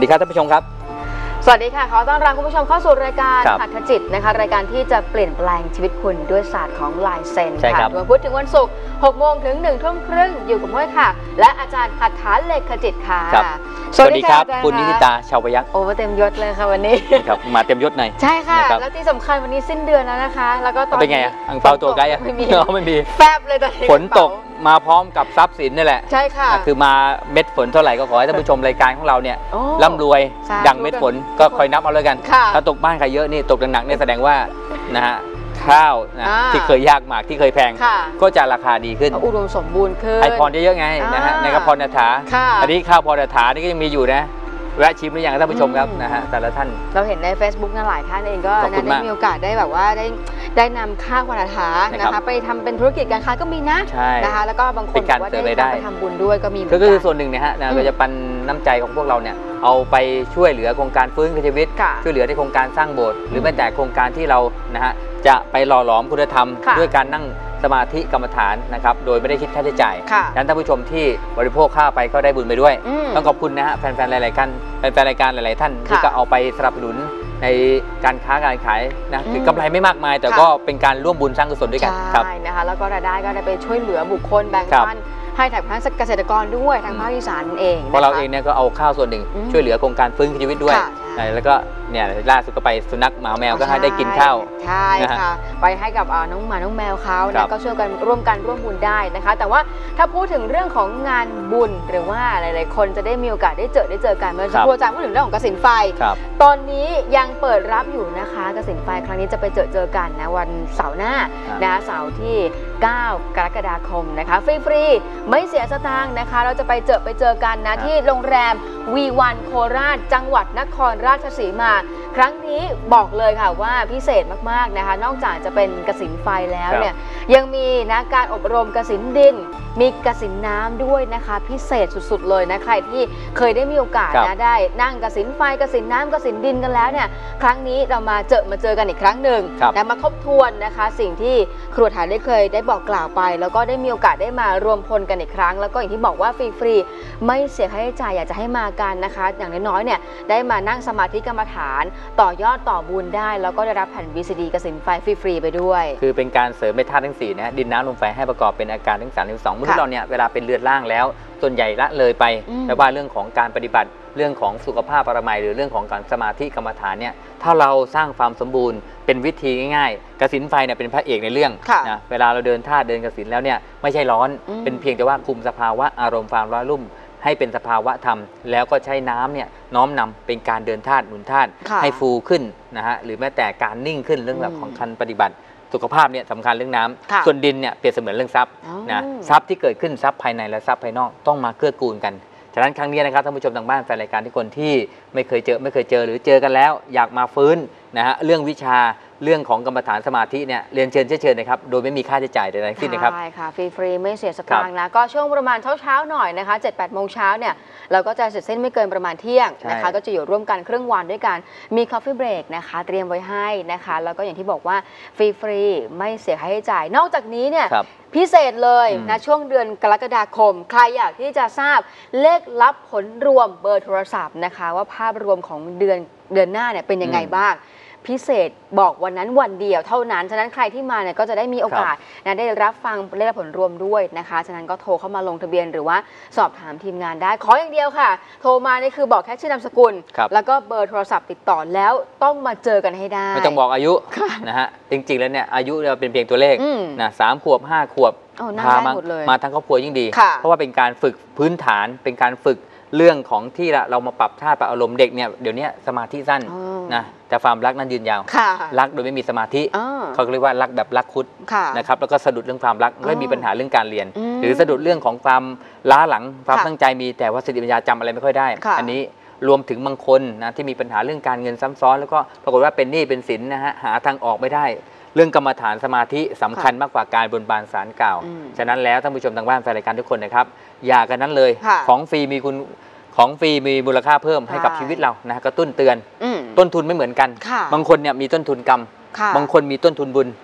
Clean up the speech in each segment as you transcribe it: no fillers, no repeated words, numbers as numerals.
ดีครับท่านผู้ชมครับสวัสดีค่ะขอต้อนรับคุณผู้ชมเข้าสู่รายการหัตถจิตนะคะรายการที่จะเปลี่ยนแปลงชีวิตคุณด้วยศาสตร์ของลายเซ็นค่ะวันพุธถึงวันศุกร์6 โมงถึง1 ทุ่มครึ่งอยู่กับม้วยค่ะและอาจารย์หัตถเลขจิตค่ะสวัสดีครับคุณนิติตาชาวพยัคฆ์โอ้เต็มยศเลยค่ะวันนี้ครับมาเต็มยศหน่อยใช่ค่ะแล้วที่สำคัญวันนี้สิ้นเดือนแล้วนะคะแล้วก็ตอนเป็นไงอังเปาตัวไกด์ไม่มีแฟบเลยตอนนี้ฝนตกมาพร้อมกับทรัพย์สินนี่แหละใช่ค่ะคือมาเม็ดฝนเท่าไหร่ก็ขอให้ท่านผู้ชมรายการของเราเนี่ยร่ำรวยดังเม็ดฝนก็คอยนับเอาเลยกันถ้าตกบ้านใครเยอะนี่ตกหนักๆเนี่ยแสดงว่านะฮะข้าวนะที่เคยยากหมากที่เคยแพงก็จะราคาดีขึ้นอุดมสมบูรณ์ขึ้นให้พรเยอะๆไงนะฮะในกระพรณฐาอันนี้ข้าวพรณฐานี่ก็ยังมีอยู่นะแวะชิมหรือยังท่านผู้ชมครับนะฮะแต่ละท่านเราเห็นใน Facebook นะหลายท่านเองก็ได้มีโอกาสได้แบบว่าได้นำข้าวพรณฐานะคะไปทำเป็นธุรกิจการค้าก็มีนะนะคะแล้วก็บางคนบอกว่าได้ไปทำบุญด้วยก็มีก็คือส่วนหนึ่งเนี่ยฮะเราจะปันน้ำใจของพวกเราเนี่ยเอาไปช่วยเหลือโครงการฟื้นคืนชีวิตช่วยเหลือในโครงการสร้างโบสถ์หรือแม้แต่โครงการที่เรานะฮะจะไปหล่อหลอมคุณธรรมด้วยการนั่งสมาธิกรรมฐานนะครับโดยไม่ได้คิดค่าใช้จ่ายดังนั้นท่านผู้ชมที่บริโภคข้าวไปก็ได้บุญไปด้วยต้องขอบคุณนะฮะแฟนๆหลายๆกันแฟนๆรายการหลายๆท่านที่ก็เอาไปสนับสนุนในการค้าการขายนะคือกำไรไม่มากมายแต่ก็เป็นการร่วมบุญสร้างกุศลด้วยกันใช่นะคะแล้วก็รายได้ก็ได้ไปช่วยเหลือบุคคลแบ่งปันให้ทั้งเกษตรกรด้วยทางภาคอีสานเองเพราะเราเองเนี่ยก็เอาข้าวส่วนหนึ่งช่วยเหลือโครงการฟื้นคืนชีวิตด้วยแล้วก็เนี่ยล่าสุดก็ไปสุนัขหมาแมวก็ให้ได้กินข้าวใช่ค่ะไปให้กับน้องหมาน้องแมวเขาเนี่ยก็ช่วยกันร่วมบุญได้นะคะแต่ว่าถ้าพูดถึงเรื่องของงานบุญหรือว่าหลายๆคนจะได้มีโอกาสได้เจอกันเมื่อสักครู่อาจารย์พูดถึงเรื่องของกสิณไฟตอนนี้ยังเปิดรับอยู่นะคะกสิณไฟครั้งนี้จะไปเจอกันนะวันเสาร์หน้านะคะเสาร์ที่9 กรกฎาคมนะคะฟรีไม่เสียสตางค์นะคะเราจะไปเจอกันนะที่โรงแรมV1โคราชจังหวัดนครราชสีมาครั้งนี้บอกเลยค่ะว่าพิเศษมากๆนะคะนอกจากจะเป็นกสิณไฟแล้วเนี่ยยังมีนะการอบรมกสิณดินมีกสิณน้ำด้วยนะคะพิเศษสุดๆเลยนะใครที่เคยได้มีโอกาสนะได้นั่งกสิณไฟกสิณน้ำกสิณดินกันแล้วเนี่ยครั้งนี้เรามาเจอกันอีกครั้งหนึ่งและมาทบทวนนะคะสิ่งที่ครูฐานได้เคยได้บอกกล่าวไปแล้วก็ได้มีโอกาสได้มารวมพลกันอีกครั้งแล้วก็อย่างที่บอกว่าฟรีไม่เสียค่าใช้จ่ายอยากจะให้มากันนะคะอย่างน้อยๆเนี่ยได้มานั่งสมาธิกรรมฐานต่อยอดต่อบุญได้แล้วก็ได้รับแผ่น VCD กสิณไฟฟรีไปด้วยคือเป็นการเสริมธาตุทั้ง4นะดินน้ำลมไฟให้ประกอบเป็นอาการทั้ง32มนุษย์เราเนี่ยเวลาเป็นเลือดล่างแล้วส่วนใหญ่ละเลยไปแต่ว่าเรื่องของการปฏิบัติเรื่องของสุขภาพปรมัยหรือเรื่องของการสมาธิกรรมฐานเนี่ยถ้าเราสร้างความสมบูรณ์เป็นวิธีง่ายๆกสิณไฟเนี่ยเป็นพระเอกในเรื่องนะเวลาเราเดินธาตุเดินกสิณแล้วเนี่ยไม่ใช่ร้อนเป็นเพียงแต่ว่าคุมสภาวะอารมณ์ความร้อนรุ่มให้เป็นสภาวะธรรมแล้วก็ใช้น้ำเนี่ยน้อมนำเป็นการเดินธาตุหนุนธาตุให้ฟูขึ้นนะฮะหรือแม้แต่การนิ่งขึ้นเรื่องของการปฏิบัติสุขภาพเนี่ยสำคัญเรื่องน้ำส่วนดินเนี่ยเปรียบเสมือนเรื่องทรัพย์นะทรัพย์ที่เกิดขึ้นทรัพย์ภายในและทรัพย์ภายนอกต้องมาเกื้อกูลกันฉะนั้นครั้งนี้นะครับท่านผู้ชมทางบ้านแฟนรายการที่คนที่ไม่เคยเจอหรือเจอกันแล้วอยากมาฟื้นนะฮะเรื่องวิชาเรื่องของกรรมฐานสมาธิเนี่ยเรียนเชิญนะครับโดยไม่มีค่าใช้จ่ายใดๆทั้งสิ้นนะครับใช่ค่ะฟรีไม่เสียสตางค์นะก็ช่วงประมาณเช้าหน่อยนะคะ 7-8 โมงเช้าเนี่ยเราก็จะเสร็จสิ้นไม่เกินประมาณเที่ยงนะคะก็จะอยู่ร่วมกันครึ่งวันด้วยกันมี Coffee Break นะคะเตรียมไว้ให้นะคะแล้วก็อย่างที่บอกว่าฟรีไม่เสียค่าใช้จ่ายนอกจากนี้เนี่ยพิเศษเลยนะช่วงเดือนกรกฎาคมใครอยากที่จะทราบเลขลับผลรวมเบอร์โทรศัพท์นะคะว่าภาพรวมของเดือนหน้าเนี่ยเป็นยังไงบ้างพิเศษบอกวันนั้นวันเดียวเท่านั้นฉะนั้นใครที่มาเนี่ยก็จะได้มีโอกาสนะได้รับฟังเลขผลรวมด้วยนะคะฉะนั้นก็โทรเข้ามาลงทะเบียนหรือว่าสอบถามทีมงานได้ขออย่างเดียวค่ะโทรมานี่คือบอกแค่ชื่อนามสกุลแล้วก็เบอร์โทรศัพท์ติดต่อแล้วต้องมาเจอกันให้ได้ไม่ต้องบอกอายุนะฮะจริงๆแล้วเนี่ยอายุเราเป็นเพียงตัวเลขนะ3 ขวบ 5 ขวบพามาทั้งครอบครัวยิ่งดีเพราะว่าเป็นการฝึกพื้นฐานเป็นการฝึกเรื่องของที่เรามาปรับท่าปรับอารมณ์เด็กเนี่ยเดี๋ยวนี้สมาธิสั้นนะแต่ความรักนั้นยืนยาวรักโดยไม่มีสมาธิเขาเรียกว่ารักแบบรักคุดนะครับแล้วก็สะดุดเรื่องความรักไม่มีปัญหาเรื่องการเรียนหรือสะดุดเรื่องของความล้าหลังความตั้งใจมีแต่ว่าสติปัญญาจำอะไรไม่ค่อยได้อันนี้รวมถึงบางคนนะที่มีปัญหาเรื่องการเงินซ้ำซ้อนแล้วก็ปรากฏว่าเป็นหนี้เป็นสินนะฮะหาทางออกไม่ได้เรื่องกรรมฐานสมาธิสำคัญมากกว่าการบนบานศาลกล่าวฉะนั้นแล้วท่านผู้ชมทางบ้านแฟนรายการทุกคนนะครับอย่ากันนั้นเลยของฟรีมีคุณของฟรีมีมูลค่าเพิ่มให้กับชีวิตเรานะกระตุ้นเตือนต้นทุนไม่เหมือนกันบางคนเนี่ยมีต้นทุนกรรมบางคนมีต้นทุนบุญ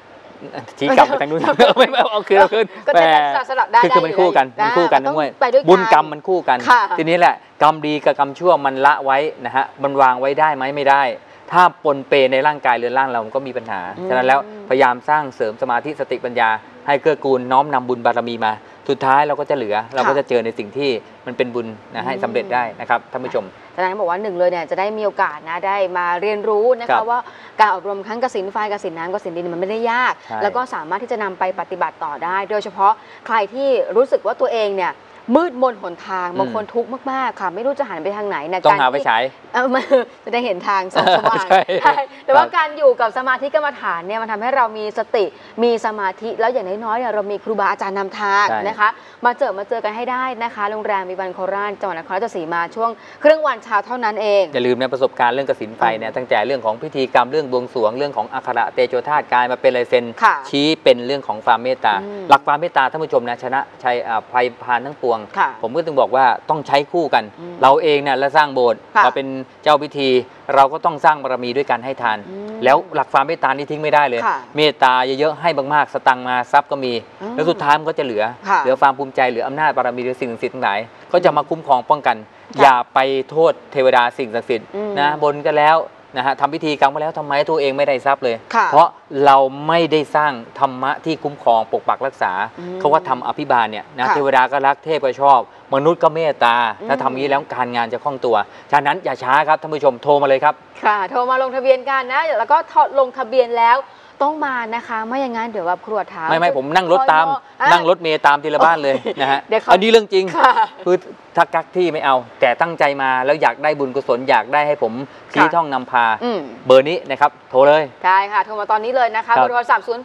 ชี้กลับไปทางนู้นไม่เอาคืนเอาคืนก็จะสลับได้คือมันคู่กันด้วยบุญกรรมมันคู่กันทีนี้แหละกรรมดีกับกรรมชั่วมันละไว้นะฮะมันวางไว้ได้ไหมไม่ได้ถ้าปนเปในร่างกายเรือนร่างเรามันก็มีปัญหาฉะนั้นแล้วพยายามสร้างเสริมสมาธิสติปัญญาให้เกื้อกูลน้อมนำบุญบารมีมาสุดท้ายเราก็จะเหลือเราก็จะเจอในสิ่งที่มันเป็นบุญนะให้สำเร็จได้นะครับท่านผู้ชมฉะนั้นบอกว่าหนึ่งเลยเนี่ยจะได้มีโอกาสนะได้มาเรียนรู้นะคะว่าการอบรมทั้งกสิณไฟกสิณน้ำกสิณดินมันไม่ได้ยากแล้วก็สามารถที่จะนำไปปฏิบัติต่อได้โดยเฉพาะใครที่รู้สึกว่าตัวเองเนี่ยมืดมนหนทางบางคนทุกข์มากๆค่ะไม่รู้จะหันไปทางไหนนะต้องหาไปฉายจะได้เห็นทางสว่างแต่ว่าการอยู่กับสมาธิกรรมฐานเนี่ยมันทำให้เรามีสติมีสมาธิแล้วอย่างน้อยๆเนี่ยเรามีครูบาอาจารย์นำทางนะคะมาเจอกันให้ได้นะคะโรงแรมมีวันโคราชจังหวัดนครราชสีมาช่วงครึ่งวันเช้าเท่านั้นเองอย่าลืมนะประสบการณ์เรื่องกสิณไฟเนี่ยตั้งแต่เรื่องของพิธีกรรมเรื่องบวงสรวงเรื่องของอัคระเตโชธาตุกายมาเป็นลายเซ็นชี้เป็นเรื่องของความเมตตาหลักความเมตตาท่านผู้ชมนะชนะชัยภัยพานทั้งปวงผมก็ต้องบอกว่าต้องใช้คู่กันเราเองเนี่ยและสร้างโบสถ์เราเป็นเจ้าพิธีเราก็ต้องสร้างบารมีด้วยกันให้ทานแล้วหลักความเมตตานี่ทิ้งไม่ได้เลยเมตตาเยอะๆให้มากๆสตังมาทรัพย์ก็มีแล้วสุดท้ายมันก็จะเหลือความภูมิใจเหลืออำนาจบารมีหรือสิ่งศักดิ์สิทธิ์ทั้งหลายก็จะมาคุ้มครองป้องกันอย่าไปโทษเทวดาสิ่งศักดิ์สิทธิ์นะบนกันแล้วนะฮะทำพิธีกรรมมาแล้วทำไมตัวเองไม่ได้ทรัพย์เลยเพราะเราไม่ได้สร้างธรรมะที่คุ้มครองปกปักรักษาเขาว่าทำอภิบาลเนี่ยนะเทวดาก็รักเทพก็ชอบมนุษย์ก็เมตตาถ้าทำนี้แล้วการงานจะคล่องตัวฉะนั้นอย่าช้าครับท่านผู้ชมโทรมาเลยครับค่ะโทรมาลงทะเบียนกันนะแล้วก็ลงทะเบียนแล้วต้องมานะคะไม่อย่างนั้นเดี๋ยวแบบครัวถามไม่ผมนั่งรถตามนั่งรถเมย์ตามทีละบ้านเลยนะฮะอันนี้เรื่องจริงคือถ้ากักที่ไม่เอาแต่ตั้งใจมาแล้วอยากได้บุญกุศลอยากได้ให้ผมชี้ท่องนำพาเบอร์นี้นะครับโทรเลยได้ค่ะโทรมาตอนนี้เลยนะคะเบอร์โทรศัพท์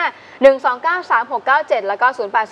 0851293697แล้วก็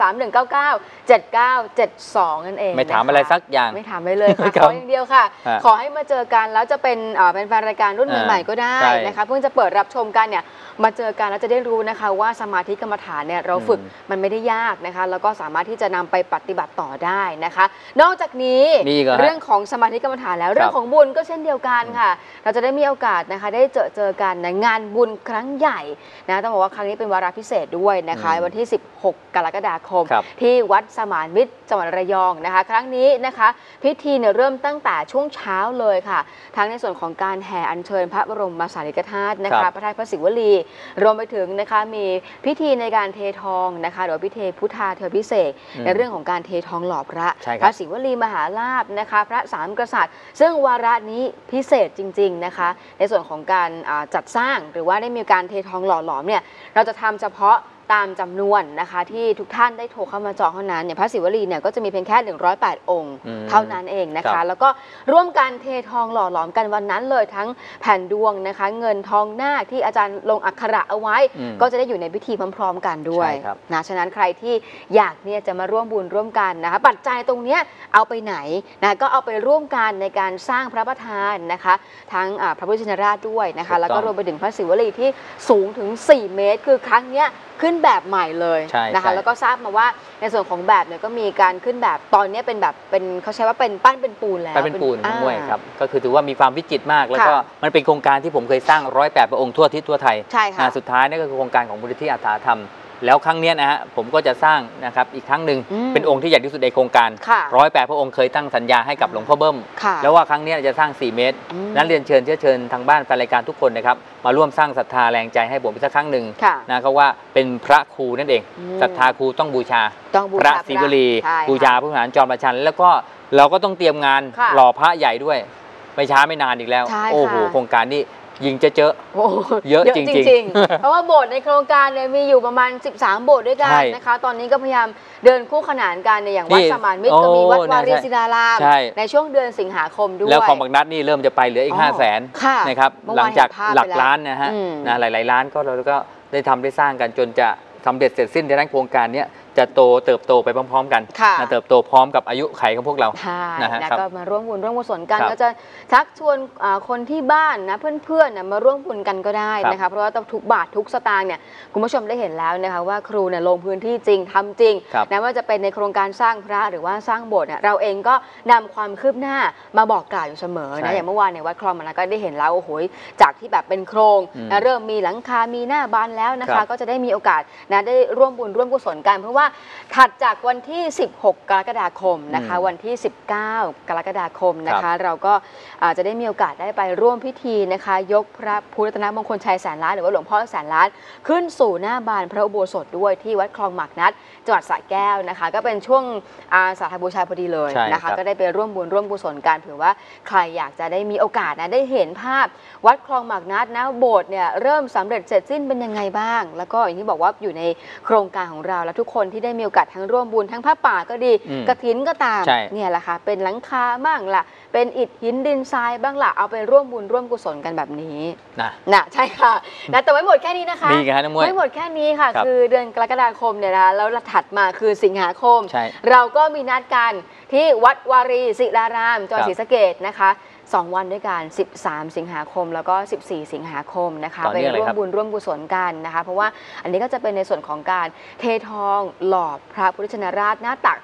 0831997972นั่นเองไม่ถามอะไรสักอย่างไม่ถามเลยค่ะขออย่างเดียวค่ะขอให้มาเจอกันแล้วจะเป็นแฟนรายการรุ่นใหม่ๆก็ได้นะคะเพิ่งจะเปิดรับชมกันเนี่ยมาเจอกันแล้วจะได้รู้นะคะว่าสมาธิกรรมฐานเนี่ยเราฝึกมันไม่ได้ยากนะคะแล้วก็สามารถที่จะนำไปปฏิบัติต่อได้นะคะนอกจากนี้เรื่องของสมาธิกรรมฐานแล้วเรื่องของบุญก็เช่นเดียวกันค่ะเราจะได้มีโอกาสนะคะได้เจอกันในงานบุญครั้งใหญ่นะต้องบอกว่าครั้งนี้เป็นวาระพิเศษด้วยนะคะวันที่16กรกฎาคมที่วัดสมานมิตรจังหวัดระยองนะคะครั้งนี้นะคะพิธีเนี่ยเริ่มตั้งแต่ช่วงเช้าเลยค่ะทั้งในส่วนของการแห่อัญเชิญพระบรมสารีริกธาตุนะคะพระธาตุพระศิวลีรวมไปถึงนะคะมีพิธีในการเททองนะคะหรือพิธีพุทธาเทวพิเศษในเรื่องของการเททองหล่อพระศิวลีมหาลาภนะคะพระสามกษัตริย์ซึ่งวาระนี้พิเศษจริงๆนะคะในส่วนของการจัดสร้างหรือว่าได้มีการเททองหล่อหลอมเนี่ยเราจะทำเฉพาะตามจำนวนนะคะที่ทุกท่านได้โทรเข้ามาจองเท่านั้นเนี่ยพระศิวลีเนี่ยก็จะมีเพียงแค่108องค์เท่านั้นเองนะคะแล้วก็ร่วมกันเททองหล่อหลอมกันวันนั้นเลยทั้งแผ่นดวงนะคะเงินทองนาคที่อาจารย์ลงอักขระเอาไว้ก็จะได้อยู่ในพิธีพร้อมๆกันด้วยนะฉะนั้นใครที่อยากเนี่ยจะมาร่วมบุญร่วมกันนะคะปัจจัยตรงเนี้ยเอาไปไหนนะก็เอาไปร่วมกันในการสร้างพระประธานนะคะทั้งพระพุทธชินราชด้วยนะคะแล้วก็รวมไปถึงพระศิวลีที่สูงถึง4 เมตรคือครั้งเนี้ยขึ้นแบบใหม่เลยนะคะแล้วก็ทราบมาว่าในส่วนของแบบเนี่ยก็มีการขึ้นแบบตอนนี้เป็นแบบเป็นเขาใช้ว่าเป็นปั้นเป็นปูนแล้วเป็นปูนด้วยครับก็คือถือว่ามีความวิจิตรมากแล้วก็มันเป็นโครงการที่ผมเคยสร้าง108 พระองค์ทั่วทิศทั่วไทยใช่ค่ะสุดท้ายนี่ก็คือโครงการของมูลนิธิอัฏฐธรรมแล้วครั้งนี้นะฮะผมก็จะสร้างนะครับอีกครั้งหนึ่งเป็นองค์ที่ใหญ่ที่สุดในโครงการ108 พระองค์เคยตั้งสัญญาให้กับหลวงพ่อเบิ้มแล้วว่าครั้งนี้จะสร้าง4 เมตรนั้นเรียนเชิญทางบ้านแฟนรายการทุกคนนะครับมาร่วมสร้างศรัทธาแรงใจให้ผมอีกสักครั้งหนึ่งนะเขาว่าเป็นพระครูนั่นเองศรัทธาครูต้องบูชาพระศิวลีบูชาพระมหาจอมราชันแล้วก็เราก็ต้องเตรียมงานหล่อพระใหญ่ด้วยไม่ช้าไม่นานอีกแล้วโอ้โหโครงการนี้ยิงเจอเยอะจริงๆเพราะว่าโบสถ์ในโครงการเนี่ยมีอยู่ประมาณ13 โบสถ์ด้วยกันนะคะตอนนี้ก็พยายามเดินคู่ขนานกันอย่างวัดสมานมิตรก็มีวัดวารีศิลารามในช่วงเดือนสิงหาคมด้วยแล้วของบางนัดนี่เริ่มจะไปเหลืออีก500,000นะครับหลังจากหลักล้านนะฮะหลายๆล้านก็เราก็ได้ทำได้สร้างกันจนจะสำเร็จเสร็จสิ้นในด้านโครงการนี้จะเติบโตไปพร้อมๆกันนะเติบโตพร้อมกับอายุไขของพวกเรานะฮะก็มาร่วมบุญร่วมกุศลกันก็จะชักชวนคนที่บ้านนะเพื่อนๆมาร่วมบุญกันก็ได้นะคะเพราะว่าทุกบาททุกสตางค์เนี่ยคุณผู้ชมได้เห็นแล้วนะคะว่าครูเนี่ยลงพื้นที่จริงทำจริงนะว่าจะเป็นในโครงการสร้างพระหรือว่าสร้างโบสถ์เนี่ยเราเองก็นำความคืบหน้ามาบอกกล่าวอยู่เสมอนะอย่างเมื่อวานในวัดคลองมันก็ได้เห็นแล้วโอ้โหจากที่แบบเป็นโครงนะเริ่มมีหลังคามีหน้าบานแล้วนะคะก็จะได้มีโอกาสนะได้ร่วมบุญร่วมกุศลกันเพราะว่าถัดจากวันที่16 กรกฎาคมนะคะวันที่19 กรกฎาคมนะคะเราก็จะได้มีโอกาสได้ไปร่วมพิธีนะคะยกพระพุทธรัตนมงคลชัยแสนล้านหรือว่าหลวงพ่อแสนล้านขึ้นสู่หน้าบานพระอุโบสถด้วยที่วัดคลองหมากนัดจังหวัดสระแก้วนะคะก็เป็นช่วงอาสาฬหบูชาพอดีเลยนะคะก็ได้ไปร่วมบุญร่วมกุศลกันเผื่อว่าใครอยากจะได้มีโอกาสนะได้เห็นภาพวัดคลองหมากนัดนะโบสถ์เนี่ยเริ่มสำเร็จเสร็จสิ้นเป็นยังไงบ้างแล้วก็อย่างที่บอกว่าอยู่ในโครงการของเราและทุกคนที่ได้มีโอกาสทั้งร่วมบุญทั้งผ้าป่าก็ดีกฐินก็ตามเนี่ยแหละค่ะเป็นหลังคาบ้างล่ะเป็นอิฐหินดินทรายบ้างล่ะเอาไปร่วมบุญร่วมกุศลกันแบบนี้นะใช่ค่ะนะแต่ไม่หมดแค่นี้นะคะไม่หมดแค่นี้ค่ะคือเดือนกรกฎาคมเนี่ยนะแล้วถัดมาคือสิงหาคมเราก็มีนัดกันที่วัดวารีศิลารามจังหวัดศรีสะเกษนะคะ2 วันด้วยกัน13 สิงหาคมแล้วก็14 สิงหาคมนะคะไปร่วมบุญร่วมกุศลกันนะคะเพราะว่าอันนี้ก็จะเป็นในส่วนของการเททองหล่อพระพุทธชินราชหน้าตัก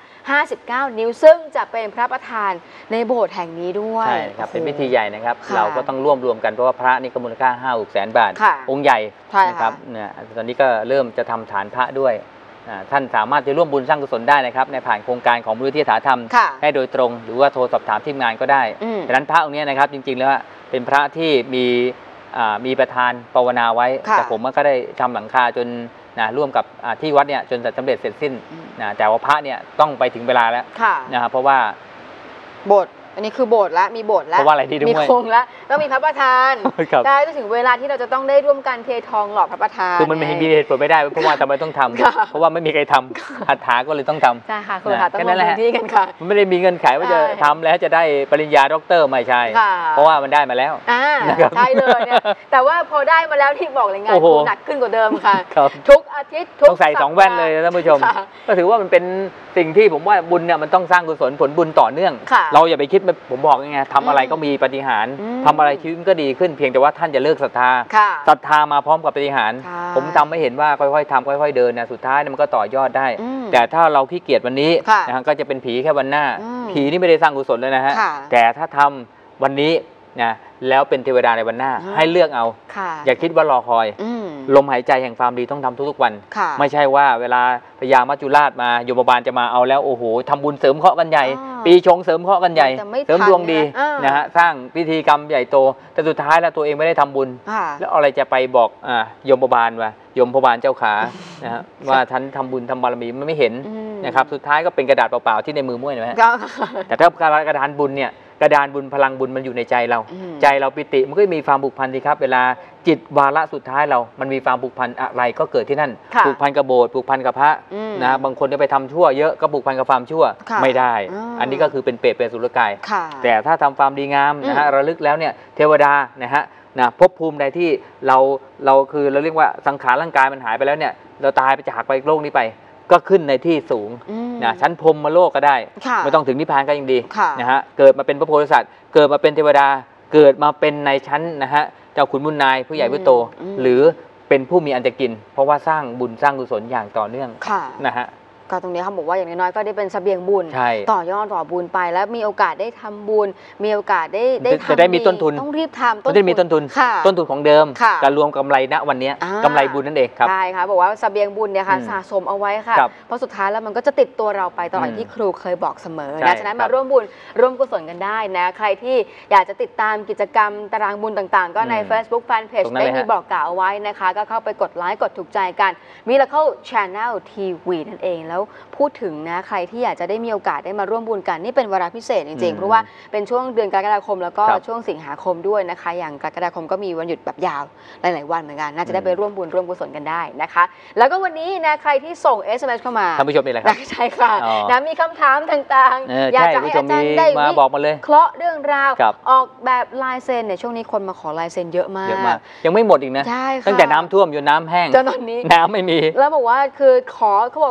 59 นิ้วซึ่งจะเป็นพระประธานในโบสถ์แห่งนี้ด้วยใช่ครับเป็นพิธีใหญ่นะครับเราก็ต้องรวมกันเพราะว่าพระนี่ก็มูลค่า 5-6 แสนบาทองค์ใหญ่นะครับเนี่ยตอนนี้ก็เริ่มจะทำฐานพระด้วยท่านสามารถจะร่วมบุญสร้างกุศลได้นะครับในผ่านโครงการของมูลนิธิสาธรรมได้โดยตรงหรือว่าโทรสอบถามทีมงานก็ได้ดังนั้นพระองค์นี้นะครับจริงๆแล้วเป็นพระที่มีประธานภาวนาไว้แต่ผมก็ได้ทำหลังคาจนร่วมกับที่วัดเนี่ยจนสำเร็จเสร็จสิ้นแต่ว่าพระเนี่ยต้องไปถึงเวลาแล้วนะครับเพราะว่าโบสถ์อันนี้คือโบสถ์ละมีโบสถ์แล้วเพราะว่าอะไรที่มีโครงแล้วต้องมีพระประธานได้ถึงเวลาที่เราจะต้องได้ร่วมกันเททองหล่อพระประธานคือมันไม่มีเหตุผลไม่ได้เพราะว่าทำไมต้องทำเพราะว่าไม่มีใครทำหัตถาก็เลยต้องทำใช่ค่ะคุณค่ะต้องลงที่กันค่ะมันไม่ได้มีเงินไขว่าจะทำแล้วจะได้ปริญญาด็อกเตอร์ไม่ใช่เพราะว่ามันได้มาแล้วใช่เลยเนี่ยแต่ว่าพอได้มาแล้วที่บอกเลยงานหนักขึ้นกว่าเดิมค่ะทุกอาทิตย์ต้องใส่2 แว่นเลยท่านผู้ชมก็ถือว่ามันเป็นสิ่งที่ผมว่าบุญเนี่ยมันต้องสร้างกุศลผลบุญต่อเนื่องเราอย่าไปคิดผมบอกยังไงทำอะไรก็มีปาฏิหาริย์ทำอะไรชีวิตก็ดีขึ้นเพียงแต่ว่าท่านจะเลิกศรัทธามาพร้อมกับปาฏิหาริย์ผมทำไม่เห็นว่าค่อยๆทำค่อยๆเดินนะสุดท้ายมันก็ต่อยอดได้แต่ถ้าเราขี้เกียจวันนี้นะฮะก็จะเป็นผีแค่วันหน้าผีนี่ไม่ได้สร้างกุศลเลยนะฮะแต่ถ้าทำวันนี้นะแล้วเป็นเทวดาในวันหน้าให้เลือกเอาอย่าคิดว่ารอคอยลมหายใจแห่งความดีต้องทำทุกๆวันไม่ใช่ว่าเวลาพญามัจจุราชมาโยมบาลจะมาเอาแล้วโอ้โหทำบุญเสริมเคราะห์กันใหญ่ปีชงเสริมเคราะห์กันใหญ่เสริมดวงดีนะฮะสร้างพิธีกรรมใหญ่โตแต่สุดท้ายแล้วตัวเองไม่ได้ทำบุญแล้วอะไรจะไปบอกโยมบาลว่าโยมพบาลเจ้าขานะฮะว่าท่านทำบุญทำบารมีมันไม่เห็นนะครับสุดท้ายก็เป็นกระดาษเปล่าๆที่ในมือม้วยนะฮะแต่ถ้ากระดานบุญเนี่ยกระดานบุญพลังบุญมันอยู่ในใจเราปิติมันก็มีความผูกพันดีครับเวลาจิตวาระสุดท้ายมันมีความผูกพันอะไรก็เกิดที่นั่นผูกพันกับโบสถ์ผูกพันกับพระนะบางคนไปทำชั่วเยอะก็ผูกพันกับความชั่วไม่ได้อันนี้ก็คือเป็นเปรตเป็นสุรกายแต่ถ้าทำความดีงามนะฮะระลึกแล้วเนี่ยเทวดานะฮะภพภูมิใดที่เราคือเราเรียกว่าสังขารร่างกายมันหายไปแล้วเนี่ยเราตายไปจากไปโลกนี้ไปก็ขึ้นในที่สูงนะชั้นพรหมโลกก็ได้ไม่ต้องถึงนิพพานก็ยังดีนะฮะเกิดมาเป็นพระโพธิสัตว์เกิดมาเป็นเทวดาเกิดมาเป็นในชั้นนะฮะเจ้าขุนมุนนายผู้ใหญ่ผู้โตหรือเป็นผู้มีอันจะกินเพราะว่าสร้างบุญสร้างกุศลอย่างต่อเนื่องนะฮะก็ตรงนี้เขาบอกว่าอย่างน้อยๆก็ได้เป็นเสบียงบุญต่อยอดต่อบุญไปแล้วมีโอกาสได้ทำบุญมีโอกาสได้ทำจะได้มีต้นทุนต้องรีบทำต้นทุนมีต้นทุนของเดิมการรวมกำไรณวันนี้กำไรบุญนั่นเองครับใช่ค่ะบอกว่าเสบียงบุญเนี่ยค่ะสะสมเอาไว้ค่ะเพราะสุดท้ายแล้วมันก็จะติดตัวเราไปตลอดที่ครูเคยบอกเสมอนะฉะนั้นมาร่วมบุญร่วมกุศลกันได้นะใครที่อยากจะติดตามกิจกรรมตารางบุญต่างๆก็ใน Facebook Fanpage ได้มีบอกกล่าวเอาไว้นะคะก็เข้าไปกดไลค์กดถูกใจกันMiracle Channel TV นั่นเองแล้วพูดถึงนะใครที่อยากจะได้มีโอกาสได้มาร่วมบุญกันนี่เป็นวาระพิเศษจริงๆเพราะว่าเป็นช่วงเดือนกรกฎาคมแล้วก็ช่วงสิงหาคมด้วยนะคะอย่างกรกฎาคมก็มีวันหยุดแบบยาวหลายๆวันเหมือนกันน่าจะได้ไปร่วมบุญร่วมกุศลกันได้นะคะแล้วก็วันนี้นะใครที่ส่ง SMS เข้ามาท่านผู้ชมนี่แหละครับใช่ค่ะนะมีคำถามต่างๆอยากจะให้อาจารย์ได้มาบอกมาเลยเคราะห์เรื่องราวออกแบบลายเซ็นเนี่ยช่วงนี้คนมาขอลายเซ็นเยอะมากยังไม่หมดอีกนะตั้งแต่น้ำท่วมอยู่น้ำแห้งจนตอนนี้น้ำไม่มีแล้วบอกว่าคือเขาบอกขอทั้งภ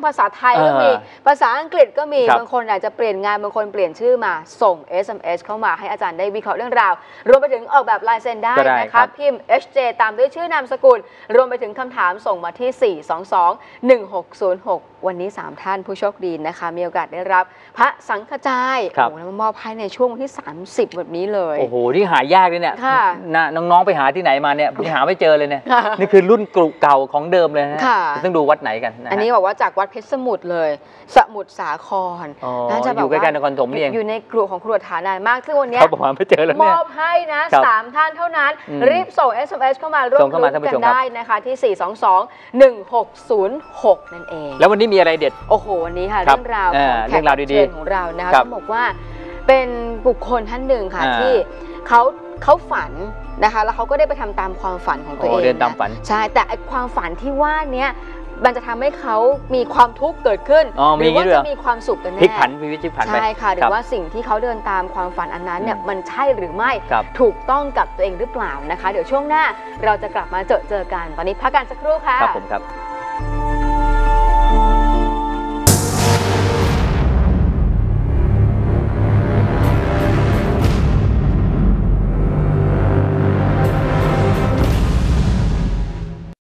ภาษาไทยก็มีภาษาอังกฤษก็มีครับบางคนอาจจะเปลี่ยนงานบางคนเปลี่ยนชื่อมาส่ง SMS เข้ามาให้อาจารย์ได้วิเคราะห์เรื่องราวรวมไปถึงออกแบบลายเซ็นได้ก็ได้นะครัคะบพิมพ์ HJ ตามด้วยชื่อนามสกุลรวมไปถึงคำถามส่งมาที่ 422-1606 วันนี้ 3 ท่านผู้โชคดีนะคะมีโอกาสได้รับพระสังฆจายครับโอ้โหมามอบให้ในช่วงวันที่ 30 แบบนี้เลยโอ้โหที่หายากเลยเนี่ยค่ะน้องๆไปหาที่ไหนมาเนี่ยยังหาไม่เจอเลยเนี่ยค่ะนี่คือรุ่นเก่าของเดิมเลยนะค่ะต้องดูวัดไหนกันนะฮะอันนี้บอกว่าจากวัดเพชรสมุทรเลย สมุทรสาครอ๋อน่าจะอยู่ใกล้ๆนครปฐมนี่เองอยู่ในกลุ่มของครัวฐานานมากซึ่งวันเนี้ยเขาบอกว่าไม่เจอแล้วมเนี่ยอบให้นะครับ 3 ท่านเท่านั้น รีบส่ง SMS เข้ามาร่วส่มงเข้ามารุ้ท่านนผู้กัชมนครับได้นะคะที่ 422-1606 นั่นเองแล้ววันนี้มีอะไรเด็ดโอ้โห วันนี้ค่ะครัเรื่บองราวของแขเรื่กองราวรับดีเชิๆญของเรานะคะครับต้องบอกว่าเป็นบุคคลท่านหนึ่งค่ะอ่าที่เขาฝันนะคะแล้วเขาก็ได้ไปทำตามความฝันของตัวเองเดินตามฝันใช่แต่ไอ้ความฝันที่ว่าเนี้ยมันจะทำให้เขามีความทุกข์เกิดขึ้นอ๋อหมีรือว่าด้วยเหรจะอมีความสุขกันพลิกแน่ผันมีวิจิตรผันไปใช่ค่ะหรืครัอบ ว่าสิ่งที่เขาเดินตามความฝันอันนั้นเนี่ยมันใช่หรือไม่ครับถูกต้องกับตัวเองหรือเปล่านะคะ เดี๋ยวช่วงหน้าเราจะกลับมาเจอกันตอนนี้พักกันสักครู่ค่ะครับผมครับ